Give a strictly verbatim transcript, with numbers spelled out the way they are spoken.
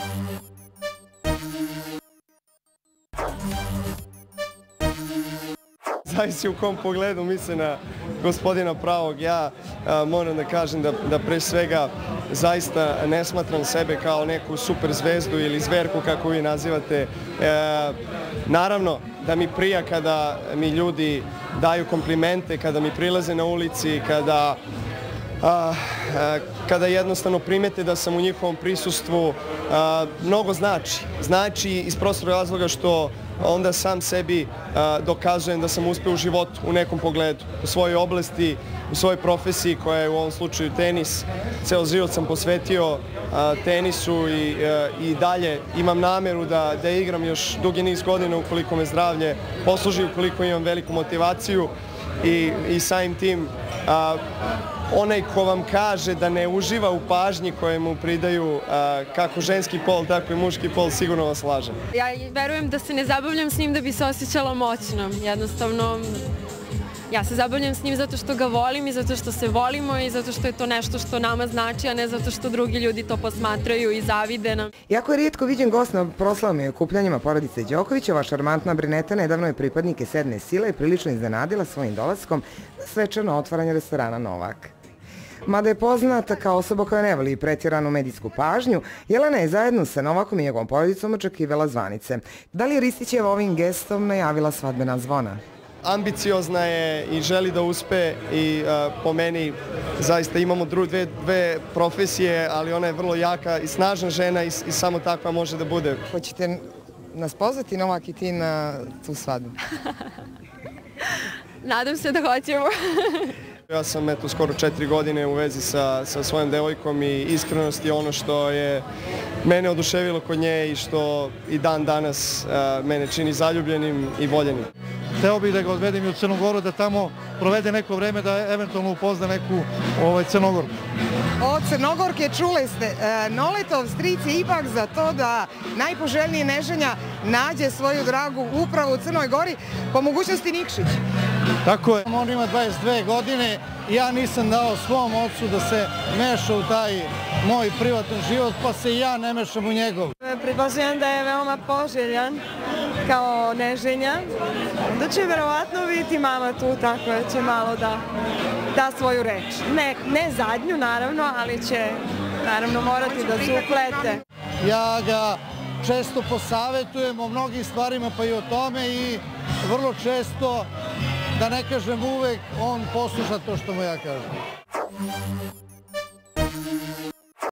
Zavisi u kom pogledu misle na gospodina pravog. Ja a, moram da kažem da, da pre svega zaista ne smatram sebe kao neku super zvezdu ili zverku kako vi nazivate. E, naravno da mi prija kada mi ljudi daju komplimente, kada mi prilaze na ulici, kada A, a, kada jednostavno primete da sam u njihovom prisustvu, a, mnogo znači. Znači iz prostog razloga što onda sam sebi a, dokazujem da sam uspeo u životu u nekom pogledu, u svojoj oblasti, u svojoj profesiji koja je u ovom slučaju tenis. Ceo život sam posvetio a, tenisu i, a, i dalje imam nameru da, da igram još dugi niz godina ukoliko me zdravlje posluži, ukoliko imam veliku motivaciju i, i samim tim a, onaj ko vam kaže da ne uživa u pažnji koje mu pridaju a, kako ženski pol, tako i muški pol, sigurno vas lažem. Ja verujem da se ne zabavljam s njim da bi se osjećala moćno. Jednostavno, ja se zabavljam s njim zato što ga volim i zato što se volimo i zato što je to nešto što nama znači, a ne zato što drugi ljudi to posmatraju i zavide nam. Iako je rijetko viđen gost na proslavama i okupljanjima porodice Đokovićeva, šarmantna Brineta nedavno je pripadnike sedme sile prilično iznenadila svojim dolaskom na svečano otvaranje restorana Novak. Mada je poznata kao osoba koja ne voli pretjeranu medijsku pažnju, Jelena je zajedno sa Novakom i njegovom porodicom očekivala zvanice. Da li je Ristićeva ovim gestom najavila svadbena zvona? Ambiciozna je i želi da uspe i a, po meni zaista imamo dru, dve, dve profesije, ali ona je vrlo jaka i snažna žena i, i samo takva može da bude. Hoćete nas pozvati, Novak i ti, na tu svadbu? Nadam se da hoćemo. Ja sam eto skoro četiri godine u vezi sa, sa svojom devojkom i iskrenost je ono što je mene oduševilo kod nje i što i dan danas a, mene čini zaljubljenim i voljenim. Hteo bih da ga odvedem i u Crnu Goru, da tamo provede neko vreme, da eventualno upozna neku ovaj, Crnogorku. Od Crnogorke čule ste, e, Noletov stric je ipak za to da najpoželjniji neženja nađe svoju dragu upravo u Crnoj Gori, po mogućnosti Nikšić. Tako je. On ima dvadeset dve godine i ja nisam dao svom ocu da se meša u taj moj privatan život, pa se i ja ne mešam u njegov. Pretpostavljam da je veoma poželjan kao neženja, da će verovatno biti mama tu, tako da će malo da da svoju reč. Ne, ne zadnju naravno, ali će naravno morati da se uplete. Ja ga često posavetujem o mnogim stvarima, pa i o tome, i vrlo često, da ne kažem uvek, on posluša to što mu ja kažem.